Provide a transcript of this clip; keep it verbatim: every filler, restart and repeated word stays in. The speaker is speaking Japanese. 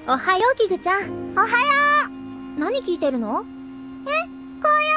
おはよう、キグちゃん。 おはよう。 何聞いてるの？ え、紅葉